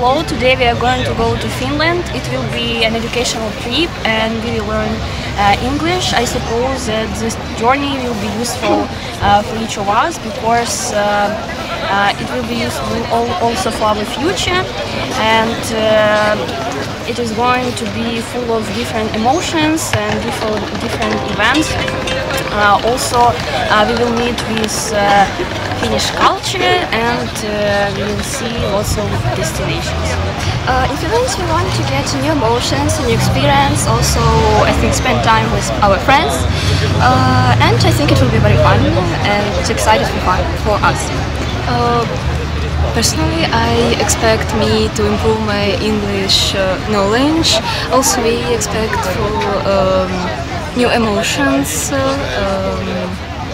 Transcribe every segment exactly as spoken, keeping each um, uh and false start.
Hello, today we are going to go to Finland. It will be an educational trip and we will learn uh, English. I suppose that this journey will be useful uh, for each of us because uh, uh, it will be useful also for our future, and uh, it is going to be full of different emotions and different, different events. Uh, also, uh, we will meet with uh, Finnish culture and uh, we will see lots of destinations. Uh, in Finland we want to get new emotions, new experience, also I think spend time with our friends, uh, and I think it will be very fun and it's exciting for fun for us. Uh, personally, I expect me to improve my English uh, knowledge. Also, we expect for um, new emotions. Uh, um,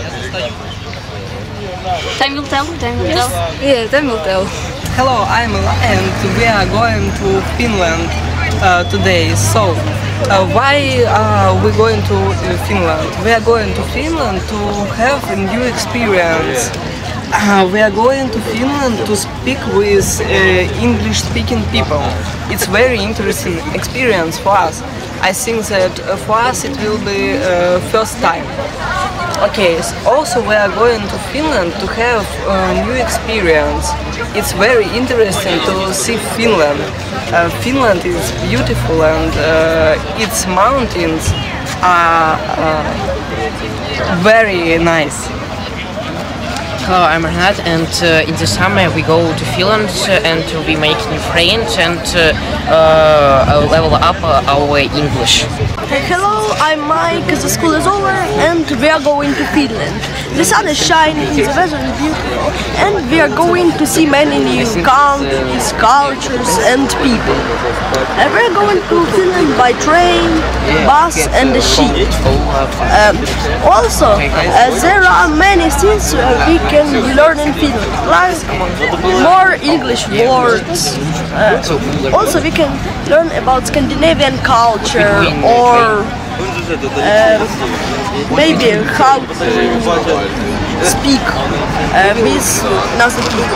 Time will tell, time will yes. tell. Yeah, time will tell. Hello, I'm Ela and we are going to Finland uh, today. So, uh, why are we going to Finland? We are going to Finland to have a new experience. Uh, we are going to Finland to speak with uh, English-speaking people. It's very interesting experience for us. I think that uh, for us it will be uh, first time. Okay, so also we are going to Finland to have a new experience. It's very interesting to see Finland. Uh, Finland is beautiful and uh, its mountains are uh, very nice. Hello, I'm Renat, and uh, in the summer we go to Finland uh, and we make new friends and uh, uh, level up uh, our English. Hello, I'm Mike. The school is over and we are going to Finland. The sun is shining, the weather is beautiful, and we are going to see many new countries, cultures and people. And we are going to Finland by train, bus and the ship. Um, also, uh, there are many things uh, we can learn in Finland, like more English words. Uh, also, we can learn about Scandinavian culture or uh, maybe how to speak uh, with another people.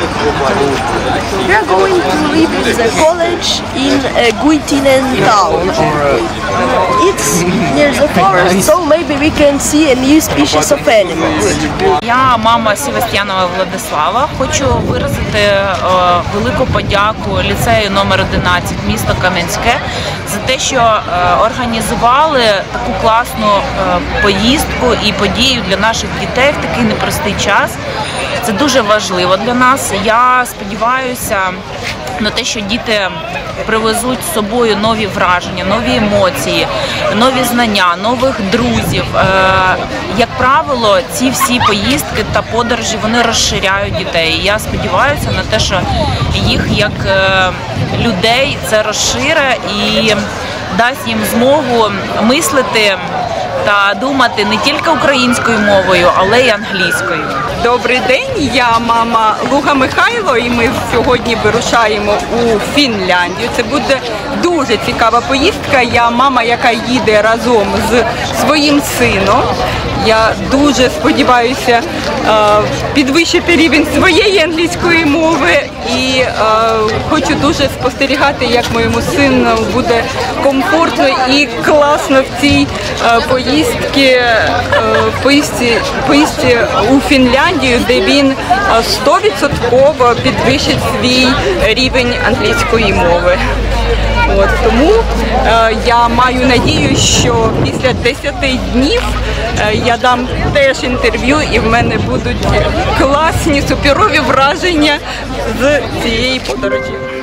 We are going to live in the college in uh, Guitinen town. It's near the forest, so maybe we can see a new species of animals. Я мама Севастьянова Владислава. Хочу виразити е, велику подяку ліцею номер одинадцять міста Кам'янське за те, що е, організували таку класну е, поїздку і подію для наших дітей в такий непростий час. Це дуже важливо для нас. Я сподіваюся на те, що діти привезуть з собою нові враження, нові емоції, нові знання, нових друзів. Як правило, ці всі поїздки та подорожі, вони розширяють дітей. Я сподіваюся на те, що їх як людей це розширить і дасть їм змогу мислити та думати не тільки українською мовою, але й англійською. Добрий день, я мама Луга Михайло і ми сьогодні вирушаємо у Фінляндію. Це буде дуже цікава поїздка. Я мама, яка їде разом з своїм сином. Я дуже сподіваюся підвищити рівень своєї англійської мови і хочу дуже спостерігати, як моєму сину буде комфортно і класно в цій поїздці, поїздці, поїздці у Фінляндію, де він сто відсотків підвищить свій рівень англійської мови. От, тому е, я маю надію, що після десяти днів е, я дам теж інтерв'ю і в мене будуть класні, суперові враження з цієї подорожі.